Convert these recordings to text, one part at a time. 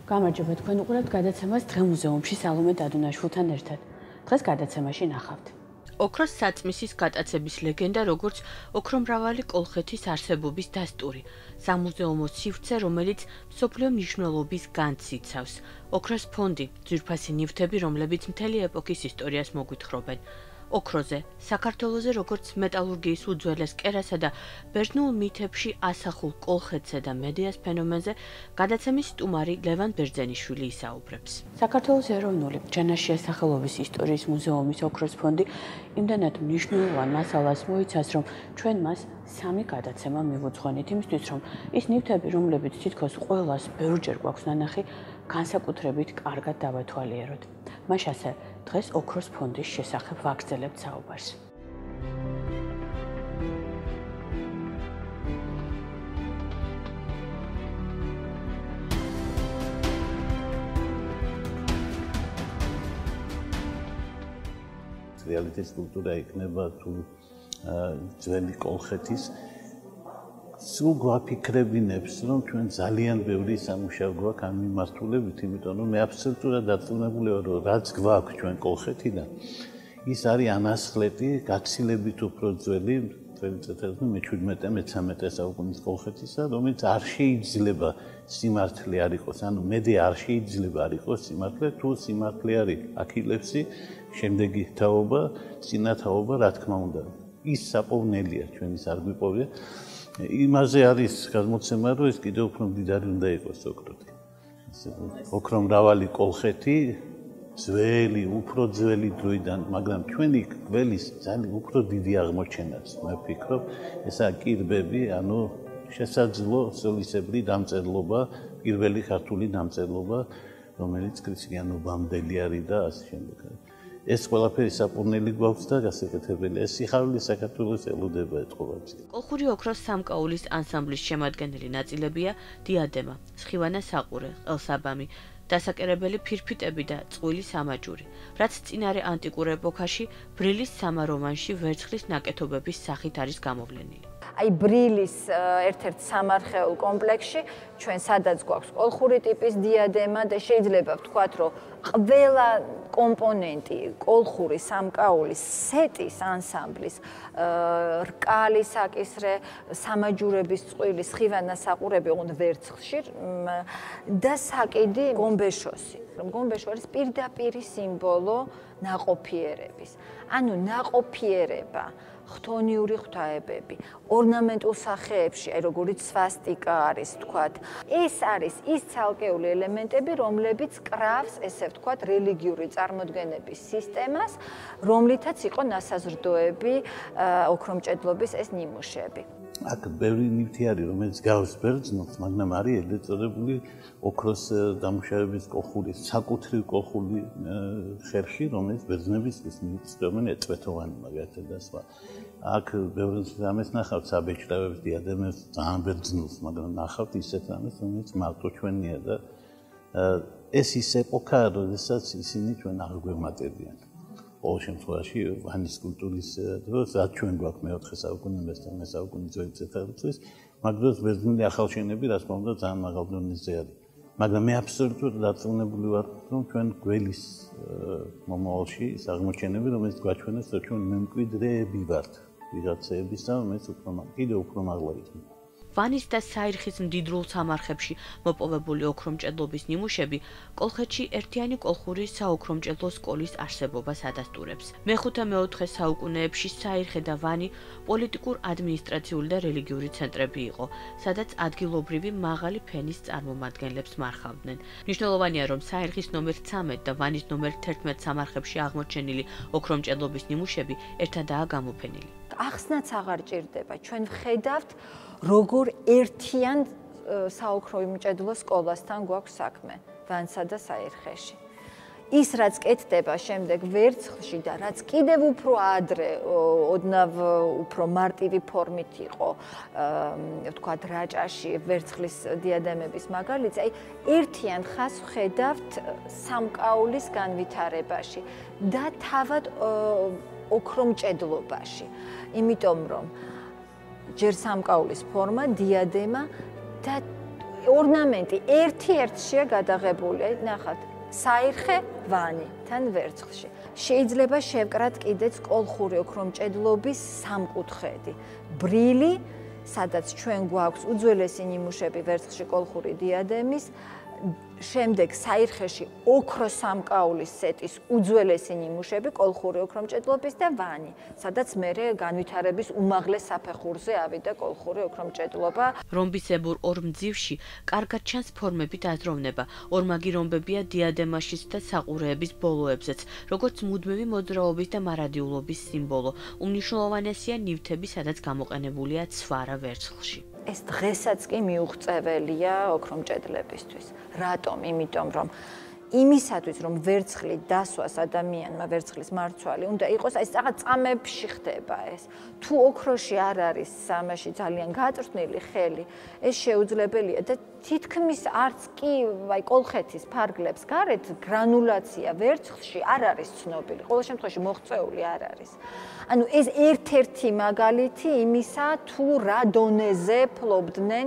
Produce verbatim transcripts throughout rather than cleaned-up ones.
გამარჯობა, თქვენ უყურებთ გადაცემას დღემუზეუმში სალომე დადუნაშვილთან ერთად. დღეს გადაცემაში ნახავთ. ოქროს საწმისის გატაცების ლეგენდა, როგორც ოქრომრავალი კოლხეთის არსებობის დასტური. სამუზეუმო სივრცე, რომელიც მსოფლიო მნიშვნელობის განძს იცავს. ოქროს ფონდი, ძვირფასი ნივთები, რომლებიც მთელი ეპოქის ისტორიას მოგვითხრობენ. ოქროზე, საქართველოზე როგორც მეტალურგიის უძველეს კერასა და ბერძნულ მითებში ასახულ კოლხეთზე და მედეას ფენომენზე გადაცემის სტუმარი ლევან ბერძენიშვილი ისაუბრებს. საქართველოს ეროვნული ჯანაშია სახელობის ისტორიის მუზეუმის ოქროს ფონდი იმდანად მნიშვნელოვან მასალას მოიცავს, რომ ჩვენ მას სამი გადაცემა მივუძღვენით იმისთვის, რომ ის ნივთები, რომლებიც თითქოს ყველას ბევრჯერ გვაქვს ნანახი, განსაკუთრებით კარგად დავათვალიეროთ. მაშასე დღეს ოქროს ფონდის შესახებ ვაგრძელებთ საუბარს. რეალიტეტის კულტურა იქნება თუ ძველი კოლხეთის სულ გვაფიქრებინებს, რომ ჩვენ ძალიან ბევრი სამუშაო გვაქვს ამ მიმართულებით, იმიტომ რომ მე აბსოლუტურად დარწმუნებული ვარ, რომ რაც გვაქვს ჩვენ კოლხეთიდან, ის არის ანასხლეტი, გაცილებით უფრო ძველი, წელიწადში მეჩვიდმეტე მეცამეტე საუკუნის კოლხეთისა, რომელიც არ შეიძლება სიმართლე არ იყოს, ანუ მედი არ შეიძლება არ იყოს სიმართლე, თუ სიმართლე არის აქილევსი, შემდეგი თაობა, წინა თაობა, რა თქმა უნდა. ის საპოვნელია, ჩვენ ის არ გვიპოვია. იმაზე არის გადმოცემა, რომ ეს კიდევ უფრო მდიდარი უნდა იყოს ოქროთი. ოქრომრავალი კოლხეთი, ძველი, უფრო ძველი დროიდან, მაგრამ ჩვენი გველის ძალიან უფრო დიდი აღმოჩენაც, მე ვფიქრობ, ესაა კირბები, ანუ შესაძლო სოლისებრი დამწერლობა, პირველი ქართული დამწერლობა, რომელიც ქრისტიანობამდელი არის და ასე შემდეგ. ეს ყველაფერი საპოვნელი გვაქვს და გასაკეთებელია. ეს სიხარული საქართველოს ელოდება ეთყობაც. კოლხური ოქროს სამკაულის ანსამბლის შემადგენელი ნაწილებია დიადემა, სხივანა საყურე, ყელსაბამი, დასაკერებელი ფირფიტები და წყვილი სამაჯური, რაც წინარე ანტიკურ ეპოქაში ბრილის სამაროვანში ვერცხლის ნაკეთობების სახით არის გამოვლენილი. აი ბრილის ერთ-ერთ სამარხეულ კომპლექსში ჩვენ სადაც გვაქვს კოლხური ტიპის დიადემა და შეიძლება ვთქვათ, რომ ყველა კომპონენტი კოლხური სამკაულის სეტის ანსამბლის რკალი საკისრე, სამაჯურების წყვილი, სხივანა საყურები ოღონდ ვერცხლში და საკიდი გომბეშოსი. გომბეშო არის პირდაპირი სიმბოლო ნაყოფიერების. ანუ ნაყოფიერება ხთონიური ღვთაებები, ორნამენტულ სახეებში, აი როგორიც სვასტიკა არის, თქვათ. ეს არის ის ცალკეული ელემენტები, რომლებიც კრავს, ესე ვთქვათ, რელიგიური წარმოდგენების სისტემას, რომლითაც იყო ნასაზრდოები ოქრომჭედლობის ეს ნიმუშები. აქ ბევრი ნივთი არის, რომელიც გავს ბერძნულს, მაგრამ არის ეგრეთ წოდებული ოქროს დამუშავების კოლხური, საკუთრივ კოლხური ხერხი, რომელიც ბერძნების მიწვევენ ეწვეთოვანი მაგალითად და სხვა. აქ ბევრი რამეს ნახავთ საბეჭდავებს, დიადემებს, ძალიან ბერძნულს, მაგრამ ნახავთ ისეთ რამეს, რომელიც მარტო ჩვენია და ეს ის ეპოქაა, როდესაც ისინი ჩვენ არ გვემატებიან. ყოველ შემთხვევაში ვანის კულტურის დროს, რაც ჩვენ გვაქვს მეოთხე საუკუნეებსთან მე საუკუნის ძველი წელიწადების, მაგ დროს ბერძნული ახალშენები, რა თქმა უნდა, ძალიან მაღალ დონეზე არის. მაგრამ მე აბსოლუტურად დარწმუნებული ვარ, რომ ჩვენ გველის მომავალში ის აღმოჩენები, რომელიც გვაჩვენებს, რომ ჩვენ მემკვიდრეები ვართ ვიღაცეებისა, რომელიც უფრო კიდევ უფრო მაღლა იქნება. ვანის და საირხის მდიდრულ სამარხებში მოპოვებული ოქრომჭედლობის ნიმუშები კოლხეთში ერთიანი კოლხური საოქრომჭედლო სკოლის არსებობას ადასტურებს. მეხუთე-მეოთხე საუკუნეებში საირხე და ვანი პოლიტიკურ, ადმინისტრაციული და რელიგიური ცენტრები იყო, სადაც ადგილობრივი მაღალი ფენის წარმომადგენლებს მარხავდნენ. მნიშვნელოვანია, რომ საირხის ნომერ ცამეტ და ვანის ნომერ თერთმეტ სამარხებში აღმოჩენილი ოქრომჭედლობის ნიმუშები ერთადაა გამოფენილი. ახსნაც აღარ ჭირდება, ჩვენ ვხედავთ როგორ ერთიან საოქრომჭედლო სკოლასთან გვაქვს საქმე ვანსა და საირხეში. ის რაც კეთდება შემდეგ ვერცხლში და რაც კიდევ უფრო ადრე ოდნავ უფრო მარტივი ფორმით იყო ვთქვათ რაჭაში ვერცხლის დიადემების მაგალითი, აი ერთიან ხაზს ვხედავთ სამკაულის განვითარებაში და თავად ოქრომჭედლობაში. იმიტომ რომ ჯერ სამკაულის ფორმა, დიადემა და ორნამენტი ერთი-ერთშია გადაღებული, აი ნახავთ, საირხე ვანი თან ვერცხლში. შეიძლება შევკრათ კიდეც კოლხური ოქრომჭედლობის სამკუთხედი. ბრილი, სადაც ჩვენ გვაქვს უძველესი ნიმუშები ვერცხლში კოლხური დიადემის, შემდეგ საირხეში ოქროს სამკაულის სეტის უძველესი ნიმუშები კოლხური ოქრომჭედლობის და ვანი, სადაც მერე განვითარების უმაღლეს საფეხურზე ავიდა კოლხური ოქრომჭედლობა. რომბისებურ ორ მძივში კარგად ჩანს ფორმებით აზროვნება. ორმაგი რომბებია დიადემაშიც და საყურეების ბოლოებზეც, როგორც მუდმივი მოძრაობის და მარადიულობის სიმბოლო. უმნიშვნელოვანესია ნივთები, სადაც გამოყენებულია ცვარა ვერცხლში. ეს დღესაც კი მიუღწეველია ოქრომჭედლებისთვის. რატომ? იმიტომ რომ იმისათვის რომ ვერცხლი დასვას ადამიანმა ვერცხლის მარცვალი უნდა იყოს, ეს რაღაც წამებში ხდება ეს. თუ ოქროში არ არის სამაში ძალიან გაწვრთნილი ხელი, ეს შეუძლებელია და თითქმის არც კი აი კოლხეთის ფარგლებს გარეთ გრანულაცია ვერცხლში არ არის ცნობილი. ყოველ შემთხვევაში მოღწეული არ არის. ანუ ეს ერთ-ერთი მაგალითი იმისა, თუ რა დონეზე ფლობდნენ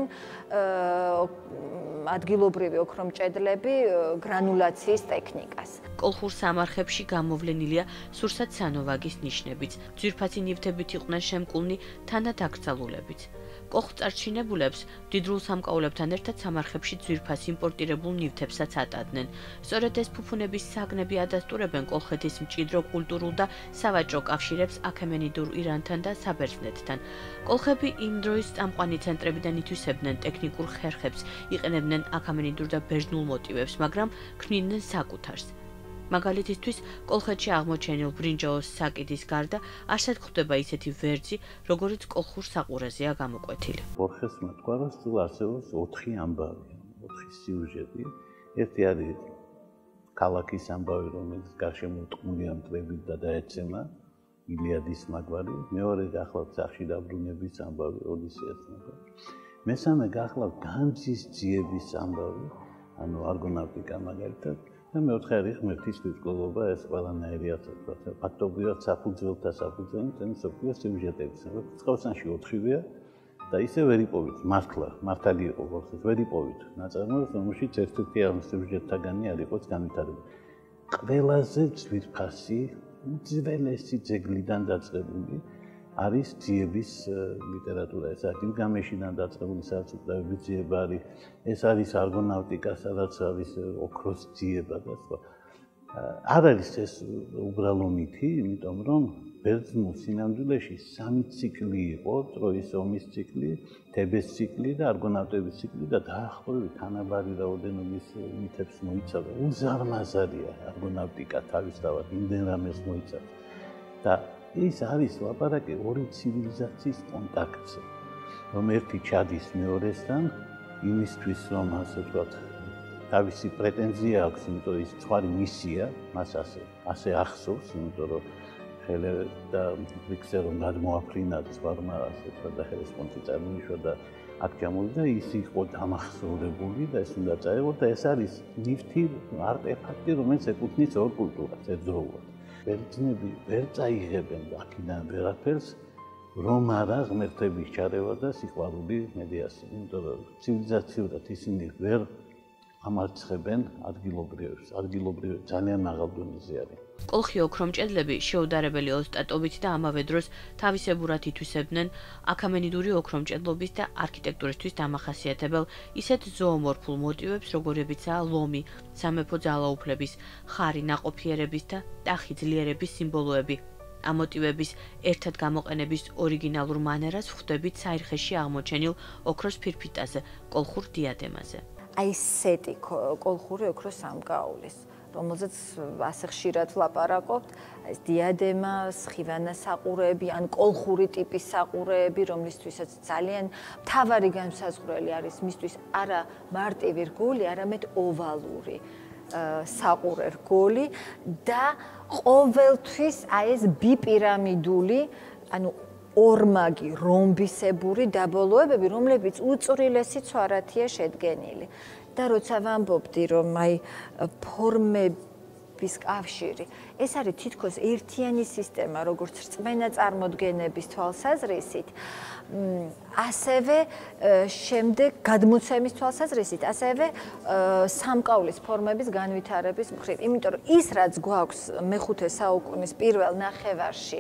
ადგილობრივი ოქრომჭედლები გრანულაციის ტექნიკას. კოლხურ სამარხებში გამოვლენილია სურსათ-სანოვაგის ნიშნებიც. ძვირფასი ნივთებით იყვნენ შემკულნი თანადაკრძალულებიც. კოლხ-წარჩინებულებს მდიდრულ სამკაულებთან ერთად სამარხებში ძვირფას იმპორტირებულ ნივთებსაც ატადნენ. სწორედ ეს ფუფუნების საგნები ადასტურებენ კოლხეთის მჭიდრო კულტურულ და სავაჭრო კავშირებს აქემენიდურ ირანთან და საბერძნეთთან. კოლხები იმ დროის წამყვანი ცენტრებიდან ითვისებდნენ ტექნიკურ ხერხებს, იყენებდნენ აქემენიდურ და ბერძნულ მოტივებს, მაგრამ ქმნიდნენ საკუთარს. მაგალითისთვის, კოლხეთში აღმოჩენილ ბრინჯაოს საკიდის გარდა არსად გვხვდება ისეთი ვერძი, როგორიც კოლხურ საყურეზეა გამოკვეთილი. ბორხესმა თქვა, რომ სულ არსებობს ოთხი ამბავი, ოთხი სიუჟეტი. ერთი არის ქალაქის ამბავი, რომელიც გარშემორტყმულია მტრებით და დაეცემა ილიადის მაგვარი. მეორე გახლავთ სახში დაბრუნების ამბავი, ოდისეას მაგვარი. მესამე გახლავთ განძის ძიების ამბავი, ანუ არგონავტიკა მაგალითად. და მეოთხე არის ღმერთის თვითმკვლელობა, ეს ყველანაირი ასე ვთქვათ, ფაქტობრივად საფუძველთა საფუძველი წინ სოფიოს სიუჟეტების. წყალსანში ოთხივეა და ისე ვერ იპოვით, მართლა, მართალი იყო ბოლოს, ვერ იპოვით ნაწარმოებს, რომელშიც ერთ-ერთი ამ სიუჟეტთაგანი არ იყოს განვითარებული. ყველაზე ძვირფასი, უძველესი ძეგლიდან დაწყებული არის ძიების ლიტერატურა, ეს არის გილგამეშიდან დაწყებული სარწმუნოების ძიება არის, ეს არის არგონავტიკა, სადაც არის ოქროს ძიება და სხვა. არ არის ეს უბრალო მითი, იმიტომ რომ ბერძნულ სინამდვილეში სამი ციკლი იყო, ტროის ომის ციკლი, თებეს ციკლი და არგონავტების ციკლი და დაახლოებით თანაბარი რაოდენობის მითებს მოიცავდა. უზარმაზარია არგონავტიკა თავისთავად, იმდენ რამეს მოიცავს. და ის არის ლაპარაკი ორი ცივილიზაციის კონტაქტზე, რომ ერთი ჩადის მეორესთან, იმისთვის რომ ასე ვთქვათ, თავისი პრეტენზია აქვს, იმიტომ ის ცხვარი მისია, მას ასე ასე ახსოვს, იმიტომ რომ ხელე და ვიქცე რომ გადმოაფრინა ცხვარმა, ასე ვთქვათ, და ხელისყონთი წარმოიშვა და აქ ჩამოვიდა, ის იყო დამახსოვრებული და ეს უნდა წაეღო და ეს არის ნივთი არტეფაქტი, რომელიც ეკუთვნის ორ კულტურას ერთდროულად. ბერძნები ვერ წაიღებენ აქედან ვერაფერს, რომ არა ღმერთების ჩარევა და სიყვარული მედიასი. იმიტომ რომ ცივილიზაციურად ისინი ვერ ამარცხებენ ადგილობრივებს, ადგილობრივები ძალიან მაღალ დონეზე არის. კოლხი ოქრომჭედლები შეუდარებელი ოსტატობით და ამავე დროს თავისებურად ითვისებდნენ აქემენიდური ოქრომჭედლობის და არქიტექტურისთვის დამახასიათებელ ისეთ ზოომორფულ მოტივებს, როგორებიცაა ლომი, სამეფო ძალაუფლების, ხარი, ნაყოფიერების და ტახი ძლიერების სიმბოლოები. ამ მოტივების ერთად გამოყენების ორიგინალურ მანერას ვხვდებით საირხეში აღმოჩენილ ოქროს ფირფიტაზე, კოლხურ დიადემაზე. აი სეტი კოლხური ოქროს სამკაულის, რომელზეც ასე ხშირად ვლაპარაკობთ, ეს დიადემა, სხივანა საყურეები, ან კოლხური ტიპის საყურეები, რომლისთვისაც ძალიან მთავარი განსაზღვრელი არის მისთვის არა მარტივი რგოლი, არამედ ოვალური საყურე რგოლი და ყოველთვის აი ეს ბიპირამიდული, ანუ ორმაგი რომბისებური დაბოლოებები, რომლებიც უწვრილესი ცვარათია შედგენილი. და როცა ვამბობდი, რომ აი ფორმები კულტურების კავშირი. ეს არის თითქოს ერთიანი სისტემა, როგორც რწმენა წარმოდგენების თვალსაზრისით, ასევე შემდეგ გადმოცემის თვალსაზრისით, ასევე სამკაულის ფორმების განვითარების მხრივ. იმიტომ რომ ის რაც გვაქვს მეხუთე საუკუნის პირველ ნახევარში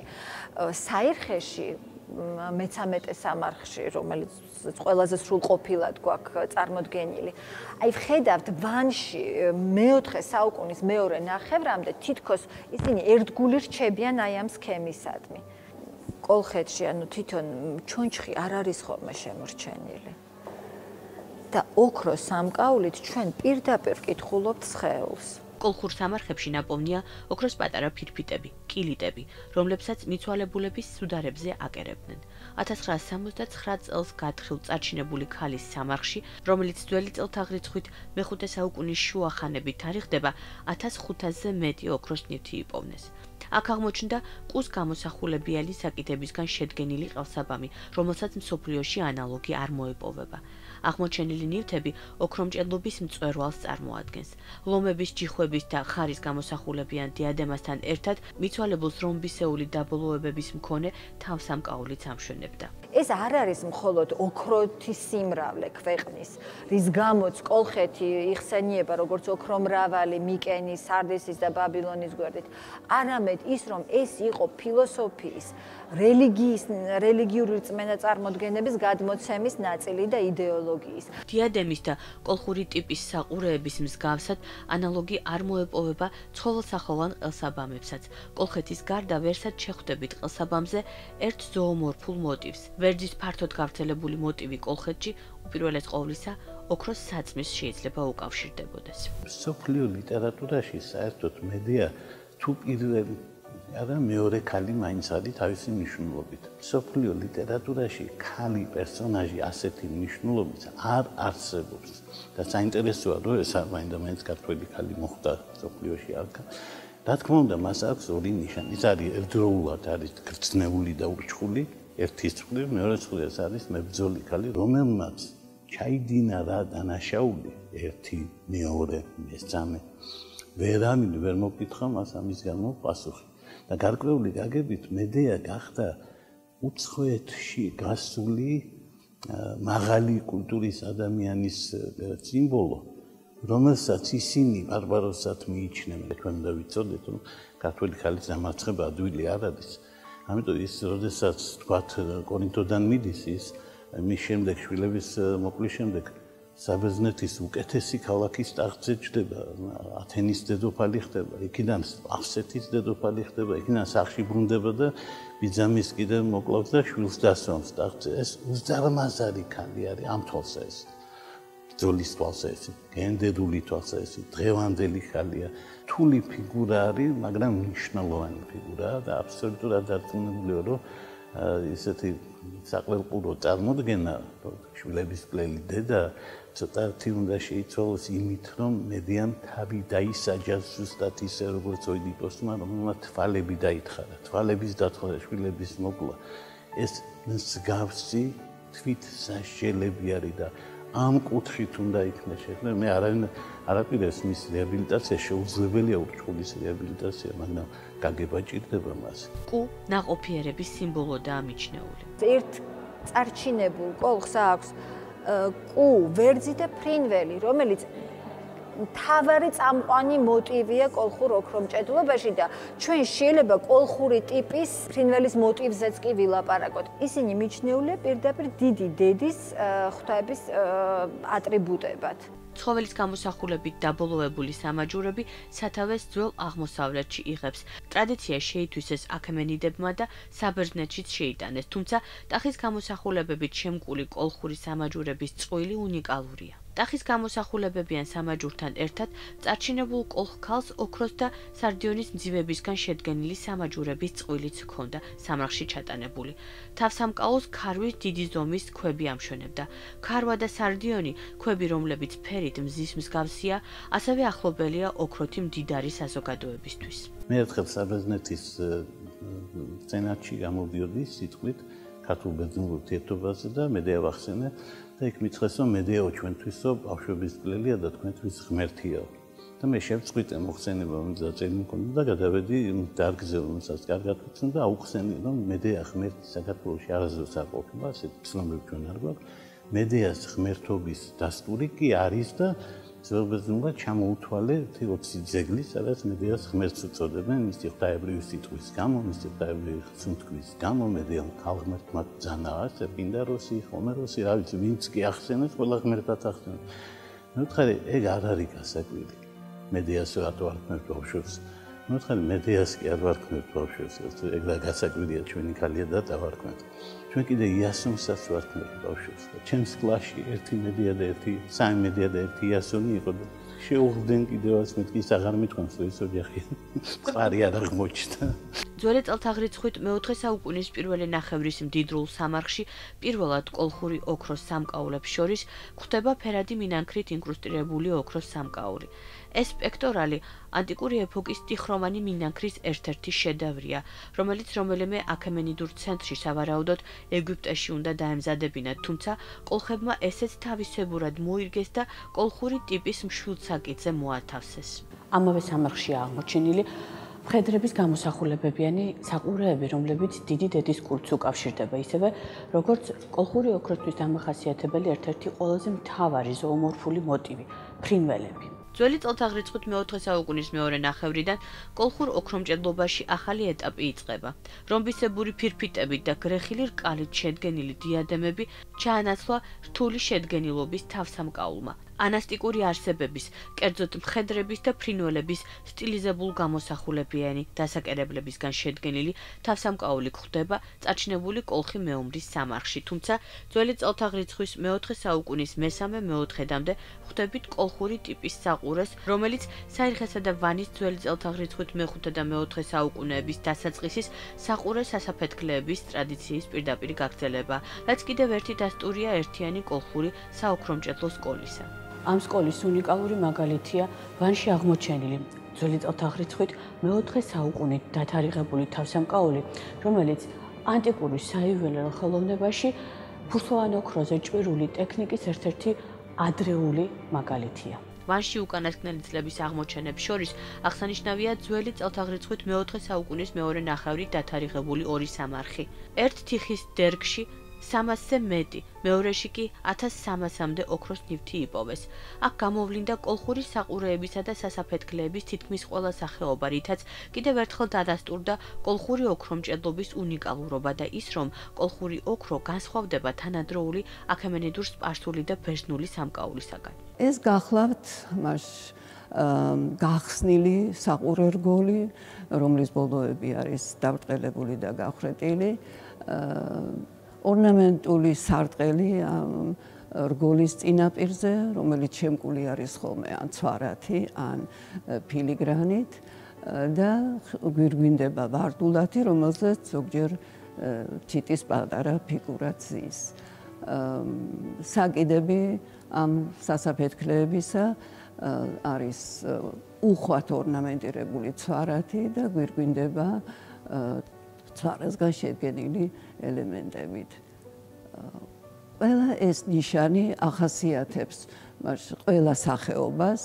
საირხეში მეცამეტე სამარხში, რომელიც ყველაზე სრულყოფილად გვაქვს წარმოდგენილი. აი ვხედავთ ვანში მეოთხე საუკუნის მეორე ნახევრამდე თითქოს ისინი ერთგული რჩებიან აი ამ სქემისადმი. კოლხეთში ანუ თვითონ ჩონჩხი არ არის ხოლმე შემორჩენილი. და ოქროს სამკაულით ჩვენ პირდაპირ ვკითხულობთ სხეულს. კოლხურ სამარხებში ნაპოვნია ოქროს პატარა ფირფიტები, კილიტები, რომლებსაც მიცვალებულების სუდარებზე აკერებდნენ. ათას ცხრაას სამოცდაცხრა წელს გათხილ წარჩინებული ქალის სამარხში, რომელიც ძველი წელთაღრიცხვით მეხუთე საუკუნის შუა ხანებით თარიღდება, ათას ხუთასზე მეტი ოქროს ნივთი იპოვნეს. აქ აღმოჩნდა კუს გამოსახულებიანი საკითხებისგან შედგენილი ყელსაბამი, რომელსაც მსოფლიოში ანალოგი არ მოეპოვება. აღმოჩენილი ნივთები ოქრომჭედლობის მწვერვალს წარმოადგენს. ლომების, ჯიხვების და ხარის გამოსახულებიან დიადემასთან ერთად მიცვალებულს რომბისეული დაბოლოებების მქონე თავსამკაულიც ამშვენებდა. ეს არ არის მხოლოდ ოქროთის სიმრავლე ქვეყნის, რის გამოც კოლხეთი იხსენიება როგორც ოქრომრავალი მიკენის, სარდესის და ბაბილონის გვერდით, არამედ ის, რომ ეს იყო ფილოსოფიის, რელიგიის, რელიგიური რწმენა წარმოდგენების გადმოცემის ნაწილი და იდეოლოგიის. დიადემის და კოლხური ტიპის საყურეების მსგავსად ანალოგი არ მოეპოვება ცხოველსახოვან ყელსაბამებსაც. კოლხეთის გარდა ვერსად შეხვდებით ყელსაბამზე ერთ ზოომორფულ მოტივს. ვერძის ფართოდ გავრცელებული მოტივი კოლხეთში უპირველეს ყოვლისა ოქროს საწმის შეიძლება უკავშირდებოდეს. მსოფლიო ლიტერატურაში საერთოდ მედია თუ პირველი არა მეორე ქალი მაინც არის თავისი მნიშვნელობით. მსოფლიო ლიტერატურაში ქალი პერსონაჟი ასეთი მნიშვნელობით არ არსებობს. და საინტერესოა რომ ეს მაინდა მაინც ქართველი ქალი მოხდა მსოფლიოში არქა. რა თქმა უნდა, მას აქვს ორი ნიშანი. ის არის ერთდროულად არის გრძნეული და ურჩხული, ერთის მხრივ, მეორე მხრივ არის მებრძოლი ქალი, რომელმაც ჩაიდინა რა დანაშაული, ერთი, მეორე, მესამე. ვერავინ ვერ მოკითხა მას ამის გამო პასუხი. და გარკვეული გაგებით მედეა გახდა უცხოეთში გასული მაღალი კულტურის ადამიანის სიმბოლო, რომელსაც ისინი ბარბაროსად მიიჩნევენ. თქვენ უნდა ვიცოდეთ, რომ ქართველი ხალის დამარცხება ადვილი არ არის. ამიტომ ის, როდესაც თქვათ კორინთოდან მიდის ის, მის შემდეგ შვილების მოკლის შემდეგ საბერძნეთის უკეთესი ქალაქის ტახტზე ჯდება, ათენის დედოფალი ხდება, იქიდან ავსეთის დედოფალი ხდება, იქიდან სახში ბრუნდება და ბიძამის კიდევ მოკლავს და შვილს დასვამს ტახტზე. ეს უზარმაზარი ქალი არის ამ თვალსა ეს. ბრძოლის თვალსა ეს, გენდერული თვალსა ეს, დღევანდელი ხალია. თული ფიგურა არის, მაგრამ მნიშვნელოვანი ფიგურაა და აბსოლუტურად დარწმუნებულია, რომ ისეთი საყველყურო წარმოდგენა, შვილების კლელი დედა ცოტათი უნდა შეიცვალოს იმით, რომ მედიამ თავი დაისაჯა ზუსტად ისე, როგორც ოიდიპოსმა, რომელმაც თვალები დაითხარა. თვალების დათვალა, შვილების მოკლა. ეს მსგავსი თვითსაშელები არის და ამ კუთხით უნდა იქნეს შექმნილი. მე არავინ არ აპირებს მის რეაბილიტაცია, შეუძლებელია ურჩხულის რეაბილიტაცია, მაგრამ გაგება ჭირდება მას. კუ ნაყოფიერების სიმბოლოდაა მიჩნეული. ერთ წარჩინებულ კოლხს აქვს კუ, ვერძი და ფრინველი, რომელიც მთავარი წამყვანი მოტივია კოლხურ ოქრომჭედლობაში და ჩვენ შეიძლება კოლხური ტიპის ფრინველის მოტივზეც კი ვილაპარაკოთ. ისინი მიჩნეულია პირდაპირ დიდი დედის ღვთაების ატრიბუტებად. ცხოველის გამოსახულებით დაბოლოებული სამაჯურები სათავეს ძველ აღმოსავლეთში იღებს. ტრადიცია შეითვისეს აქემენიდებმა და საბერძნეთშიც შეიტანეს, თუმცა ტახის გამოსახულებებით შემკული კოლხური სამაჯურების წყვილი უნიკალურია. ტახის გამოსახულებებიან სამაჯურთან ერთად წარჩინებულ კოლხ ქალს ოქროს და სარდიონის მძივებისგან შედგენილი სამაჯურების წვილიც ჰქონდა სამარხში ჩატანებული. თავსამკაულს ქარვის დიდი ზომის ქვები ამშვენებდა. ქარვა და სარდიონი, ქვები რომლებიც ფერით მზის მსგავსია, ასევე ახლობელია ოქროთი მდიდარი საზოგადოებისთვის. მე ერთხელ საბერძნეთის სენატში გამოდიოდი სიტყვით ქართულ ბერძნულ ურთიერთობაზე და მედეა ვახსენე და იქ მითხრეს, რომ მედეაო ჩვენთვისო ბავშვების კლელია და თქვენთვის ღმერთიაო. და მე შევწყვიტე მოხსენება, რომ დაწერილი მქონდა და გადავედი დარგზე, რომელსაც კარგად ვცნო და აუხსენე, რომ მედეა ღმერთი საქართველოში არასდროს არ ყოფილა, ასეთი ცნობები ჩვენ არ გვაქვს. მედეას ღმერთობის დასტური კი არის და ზოგადად ჩამოუთვალე ოცი ძეგლი, სადაც მედეას ღმერთს უწოდებენ მისი ღვთაებრივი სიტყვის გამო, მისი ღვთაებრივი ხსუნთქვის გამო, მედეამ ქალღმერთმა ძანა, პინდაროსი, ხომეროსი, რა ვიცი, ვინც კი ახსენებს, ყველა ღმერთად ახსენებს. მე ვთხარი, ეგ არ არის გასაკვირი. მედეას რატო არ ქმნით ბავშვებს? მე ვთხარი, მედეას კი არ ვარქმევთ ბავშვებს, ეგ რა გასაკვირია, ჩვენი ქალია და დავარქმევთ. ჩვენ კიდე იასონსაც ვარქმევთ ბავშვებს და ჩემს კლასში ერთი მედია და ერთი სამი მედია და ერთი იასონი იყო და შეუღდნენ კიდევაც მეთქი ის აღარ მithქვამს რომ ეს ოჯახი მყარი არ აღმოჩნდა. ძველი წელთაღრიცხვით მეოთხე საუკუნის პირველი ნახევრის მდიდრულ სამარხში პირველად კოლხური ოქროს სამკაულებს შორის გვხვდება ფერადი მინანქრით ინკრუსტირებული ოქროს სამკაული. ეს პექტორალი ანტიკური ეპოქის ტიხრომანი მინანქრის ერთ-ერთი შედევრია, რომელიც რომელიმე აქემენიდურ ცენტრში სავარაუდოდ ეგვიპტეში უნდა დაემზადებინათ, თუმცა კოლხებმა ესეც თავისებურად მოირგეს და კოლხური ტიპის მშვილდსაკიდზე მოათავსეს. ამავე სამარხშია აღმოჩენილი მხედრების გამოსახულებებიანი საყურეები, რომლებიც დიდი დედის კულტს უკავშირდება, ისევე როგორც კოლხური ოქროსთვის დამახასიათებელი ერთ-ერთი ყველაზე მთავარი ზოომორფული მოტივი ფრინველები. ძველი წელთაღრიცხვით მეოთხე საუკუნის მეორე ნახევრიდან კოლხურ ოქრომჭედლობაში ახალი ეტაპი იწყება. რომბისებური ფირფიტებით და გრეხილი რკალით შედგენილი დიადემები ჩაანაცვლა რთული შედგენილობის თავსამკაულმა. ანასტიკური არსებების, კერძოდ მხედრების და ფრინველების სტილიზებულ გამოსახულებიანი დასაკერებლებისგან შედგენილი თავსამკაული გვხვდება წაჩნებული კოლხი მეომრის სამარხში, თუმცა ძველი წელთაღრიცხვის მეოთხე საუკუნის მესამე-მეოთხედამდე ხვდებით კოლხური ტიპის საყურეს, რომელიც საირხესა და ვანის ძველი წელთაღრიცხვით მეხუთე და მეოთხე საუკუნეების დასაწყისის საყურე სასაფეთქლეების ტრადიციის პირდაპირ გაგრძელება, რაც კიდევ ერთი დასტურია ერთიანი კოლხური საოქრომჭედლო სკოლისა. ამ სკოლის უნიკალური მაგალითია ვანში აღმოჩენილი ძველი წელთაღრიცხვით მეოთხე საუკუნით დათარიღებული თავსამკაული, რომელიც ანტიკური საიუველერო ხელოვნებაში ფურცლოვან ოქროზე ჭვირული ტექნიკის ერთ-ერთი ადრეული მაგალითია. ვანში უკანასკნელი წლების აღმოჩენებს შორის აღსანიშნავია ძველი წელთაღრიცხვით მეოთხე საუკუნის მეორე ნახევრით დათარიღებული ორი სამარხი. ერთ თიხის დერგში სამასზე მეტი, მეორეში კი ათას სამასამდე ოქროს ნივთი იპოვეს. აქ გამოვლინდა კოლხური საყურეებისა და სასაფეთქლეების თითქმის ყველა სახეობა, რითაც კიდევ ერთხელ დადასტურდა კოლხური ოქრომჭედლობის უნიკალურობა და ის, რომ კოლხური ოქრო განსხვავდება თანადროული აქემენიდურ სპარსული და ბერძნული სამკაულისაგან. ეს გახლავთ მას გახსნილი საყურე რგოლი, რომლის ბოლოები არის დაბრტყელებული და გახრეტილი. ორნამენტული სარტყელი რგოლის წინაპირზე, რომელიც შემკული არის ხოლმე ან ცვარათი, ან ფილიგრანით და გვირგვინდება ვარდულათი, რომელზეც ზოგჯერ თითის პატარა ფიგურაც ზის. საკიდები ამ სასაფეთქლეებისა არის უხვად ორნამენტირებული ცვარათი და გვირგვინდება ცვარასგან შედგენილი ელემენტებით. ყველა ეს ნიშანი ახასიათებს ყველა სახეობას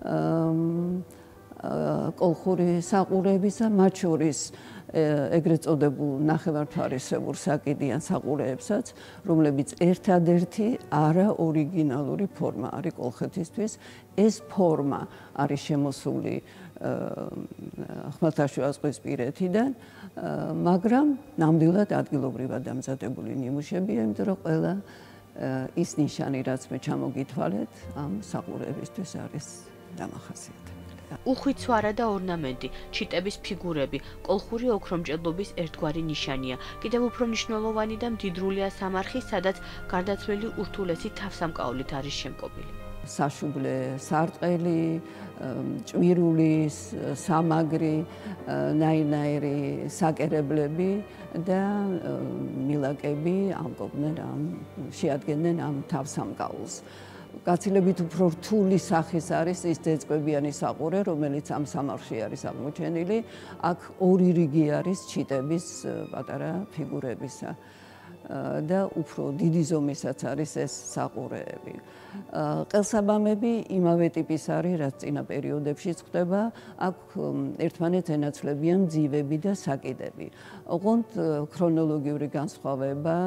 კოლხური საყურეებისა, მათ შორის ეგრეთ წოდებულ ნახევარმთვარისებურ საკიდიან საყურეებსაც, რომლებიც ერთადერთი არაორიგინალური ფორმა არის კოლხეთისთვის. ეს ფორმა არის შემოსული ხმელთაშუა ზღვისპირეთიდან, მაგრამ ნამდვილად ადგილობრივად დამზადებული ნიმუშებია, იმიტომ რომ ყველა ის ნიშანი, რაც მე ჩამოგითვალეთ, ამ საყურეებისთვის არის დამახასიათებელი. უხვი ცვარა და ორნამენტი, ჩიტების ფიგურები, კოლხური ოქრომჭედლობის ერთგვარი ნიშანია. კიდევ უფრო მნიშვნელოვანი და მდიდრულია სამარხი, სადაც გარდაცვლილი ურთულესი თავსამკაულით არის შემკობილი. საშუბლე სარტყელი, ჭვირული სამაგრი, ნაირნაირი საკერებლები და მილაკები ამკობდნენ ამ შეადგენდნენ ამ თავსამკაულს. გაცილებით უფრო რთული სახის არის ის ძეწყვებიანი საყურე, რომელიც ამ სამარხში არის აღმოჩენილი. აქ ორი რიგი არის ჩიტების პატარა ფიგურებისა. და უფრო დიდი ზომისაც არის ეს საყურეები. ყელსაბამები იმავე ტიპის არის, რაც წინა პერიოდებში ხდება, აქ ერთმანეთს ენაცვლებიან ძივები და საკიდები. ოღონდ ქრონოლოგიური განსხვავება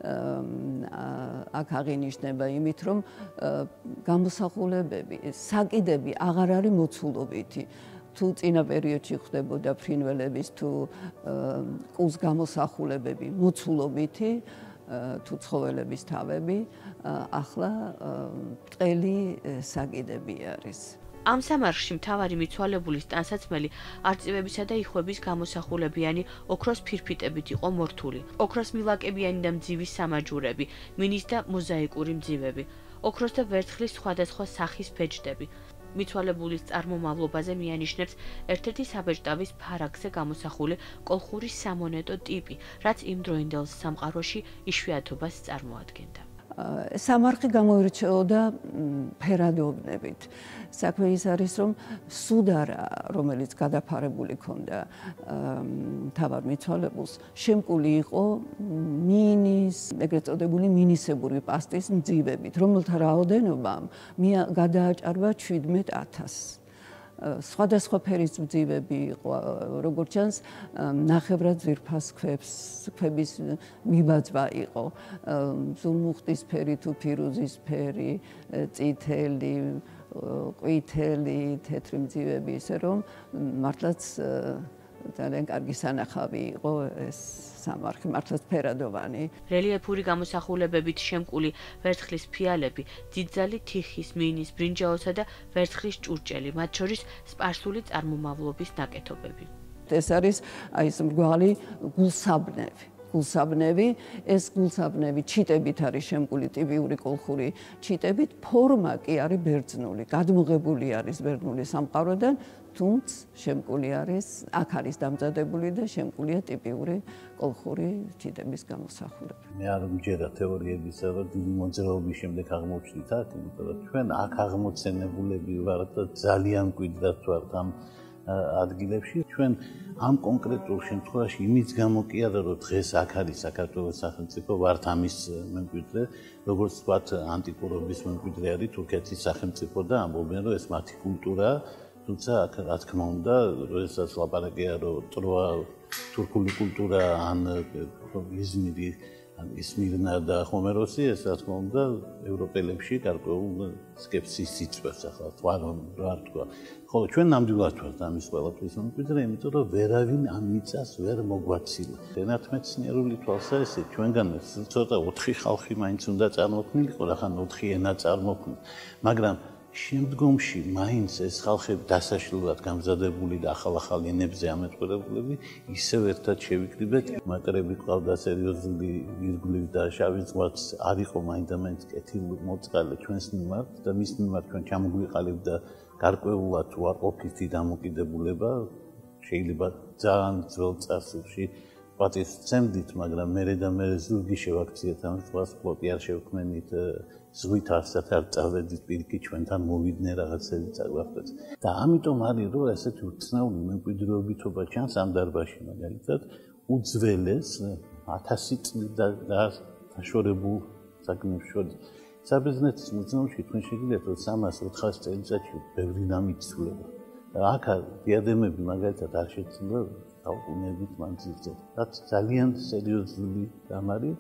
აქ აღინიშნება იმით, რომ გამოსახულებები, საკიდები აღარ არის მოცულობითი. თუ წინა პერიოდში ხდებოდა ფრინველების თუ კუს გამოსახულებები მოცულობითი, თუ ცხოველების თავები, ახლა ბრტყელი საკიდები არის. ამ სამარხში მთავარი მიცვალებულის ტანსაცმელი არწივებისა და იხვების გამოსახულებიანი ოქროს ფირფიტებით იყო მორთული. ოქროს მილაკებიანი და მძივის სამაჯურები, მინის და მოზაიკური მძივები, ოქროს და ვერცხლის სხვადასხვა სახის ფეჯდები. მიცვალებულის წარმომავლობაზე მიანიშნებს ერთ-ერთი საბეჭდავის ფარაგზე გამოსახული კოლხური სამონეტო ტიპი, რაც იმდროინდელ სამყაროში იშვიათობას წარმოადგენდა. სამარხი გამოირჩეოდა ფერადობნებით. საქმე ის არის, რომ სუდარა, რომელიც გადაფარებული ჰქონდა მთავარ მიცვალებულს, შემკული იყო მინის, ეგრეთ წოდებული მინისებური პასტის მძივებით, რომელთა რაოდენობამ გადააჭარბა შვიდმეტ ათასს. სხვადასხვა ფერის მძივები იყო, როგორც ჩანს, ნახევრად ძვირფას ქვებს, ქვების მიბაძვა იყო. ზურმუხტის ფერი თუ ფირუზის ფერი, წითელი, ყვითელი, თეთრი მძივები, ისე რომ მართლაც ძალიან კარგი სანახავი იყო ეს სამარხი, მართლაც ფერადოვანი. რელიეფური გამოსახულებებით შემკული ვერცხლის ფიალები, დიდძალი თიხის, მინის, ბრინჯაოსა და ვერცხლის ჭურჭელი, მათ შორის სპარსული წარმომავლობის ნაკეთობები. ეს არის აი ეს მრგვალი გულსაბნევი. გულსაბნევი, ეს გულსაბნევი ჩიტებით არის შემკული, ტიპიური კოლხური ჩიტებით, ფორმა კი არის ბერძნული, გადმოღებული არის ბერძნული სამყაროდან, თუმცა შემკული არის, აქ არის დამზადებული და შემკულია ტიპიური კოლხური ჩიტების გამოსახულება. მე არ მჯერა თეორიებისა, რომ დიდი მოძრაობის შემდეგ აღმოჩნდით აქ, იმიტომ რომ ჩვენ აქ აღმოცენებულები ვართ და ძალიან მკვიდრად ვართ ამ ადგილებში. ჩვენ ამ კონკრეტულ შემთხვევაში იმის გამო კი არა, რომ დღეს აქ არის საქართველოს სახელმწიფო, ვართ ამის მემკვიდრე, როგორც ვთქვათ, ანტიკურობის მემკვიდრე არის თურქეთის სახელმწიფო და ამბობენ, რომ ეს მათი კულტურაა, თუმცა აქ რა თქმა უნდა, როდესაც ლაპარაკია, რომ ტროა თურქული კულტურა ან იზმირი, ან ისმირნა და ხომეროსი, ეს რა თქმა უნდა, ევროპელებში გარკვეულ სკეპსის იწვევს, ახლა თქვა რომ რა თქვა. ხო, ჩვენ ნამდვილად ვართ ამის ყველაფრის მემკვიდრე, იმიტომ რომ ვერავინ ამ მიწას ვერ მოგვაცილა. ენათმეცნიერული თვალსაზრისით ჩვენგან ცოტა ოთხი ხალხი მაინც უნდა წარმოქმნილიყო, რახან ოთხი ენა წარმოქმნილ, მაგრამ შემდგომში მაინც ეს ხალხები დასაშლელად გამზადებული და ახალ-ახალ ენებზე ამეთყურებულები ისევ ერთად შევიკრიბეთ. მატრები ყავდა სერიოზული ირგვლივ და შავი ზღვაც არ იყო მაინდამაინც კეთილმოწყალე ჩვენს მიმართ და მის მიმართ ჩვენ ჩამოგვიყალიბდა გარკვეულად უარყოფითი დამოკიდებულება. შეიძლება ძალიან ძველ წარსულში პატივს ვცემდით, მაგრამ მერე და მერე ზურგი შევაქციეთ ამ ზღვას, ფლოტი არ შევქმნით, ზღვით არსად არ წავედით, პირიქით ჩვენთან მოვიდნენ რაღაცები წაგვახდეთ. და ამიტომ არის, რომ ესეთი უცნაური მემკვიდრეობითობა ჩანს ამ დარბაზში, მაგალითად, უძველეს ათასი წლის დაშორებულ საგნებს შორის. საბერძნეთის მუზეუმში თქვენ შეგიძლიათ რომ სამას ოთხასი წელიწადში ბევრი რამე იცვლება. აქ დიადემები მაგალითად არ შეცვლა დაუყოვნებით მანძილზე. რაც ძალიან სერიოზული რამ არის.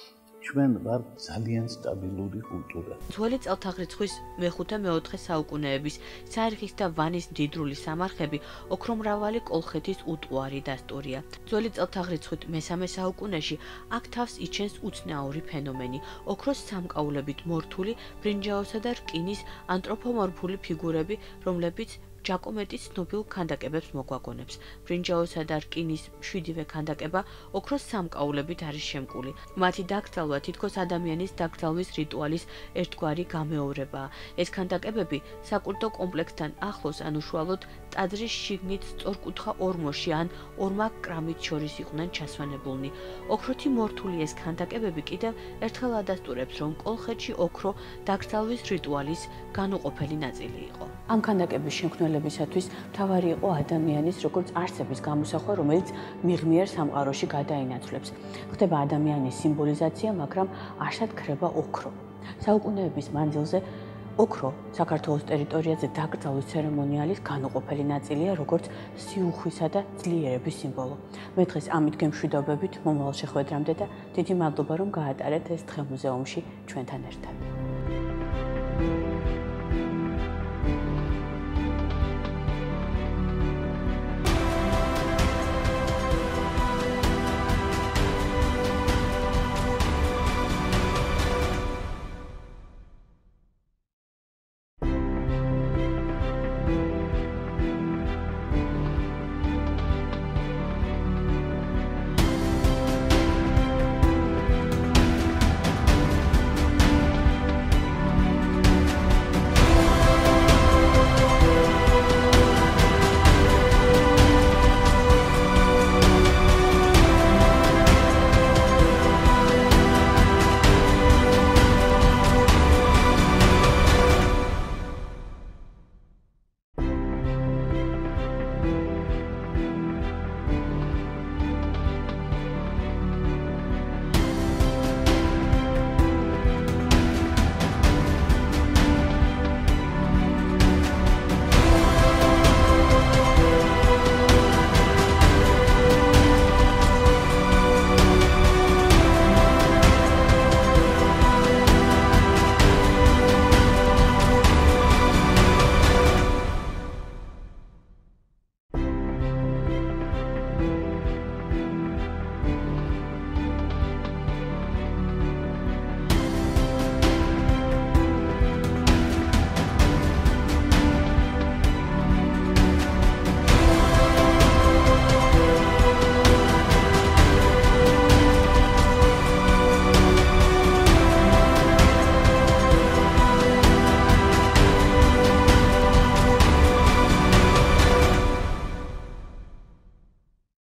ჩვენ ვართ ძალიან სტაბილური კულტურა. ძველი წელთაღრიცხვის მეხუთე მეოთხე საუკუნეების საერხის და ვანის მდიდრული სამარხები ოქრომრავალი კოლხეთის უტყუარი დასტურია. ძველი წელთაღრიცხვით მესამე საუკუნეში აქ თავს იჩენს უცნაური ფენომენი, ოქროს სამკაულებით მორთული ბრინჯაოსა და რკინის ანთროპომორფული ფიგურები, რომლებიც ჯაკომეტის ცნობილ ქანდაკებებს მოგვაგონებს. ბრინჯაოსა და რკინის მშვიდივე ქანდაკება ოქროს სამკაულებით არის შემკული. მათი დაკრძალვა თითქოს ადამიანის დაკრძალვის რიტუალის ერთგვარი გამეორებაა. ეს ქანდაკებები საკულტო კომპლექსთან ახლოს ან უშუალოდ ტაძრის შიგნით სწორკუთხა ორმოში ან ორმა კრამით შორის იყვნენ ჩასვენებულნი. ოქროთი მორთული ეს ქანდაკებები კიდევ ერთხელ ადასტურებს, რომ კოლხეთში ოქრო დაკრძალვის რიტუალის განუყოფელი ნაწილი იყო. ამ ქანდაკების შემქმნელი მშობელებისათვის მთავარი იყო ადამიანის როგორც არსების გამოსახვა, რომელიც მიღმიერ სამყაროში გადაინაცვლებს. ხდება ადამიანის სიმბოლიზაცია, მაგრამ არსად ქრება ოქრო. საუკუნეების მანძილზე ოქრო საქართველოს ტერიტორიაზე დაკრძალვის ცერემონიალის განუყოფელი ნაწილია, როგორც სიუხვისა და ძლიერების სიმბოლო. მე დღეს ამით გემშვიდობებით მომავალ შეხვედრამდე და დიდი მადლობა რომ გაატარეთ ეს დღე მუზეუმში ჩვენთან ერთად.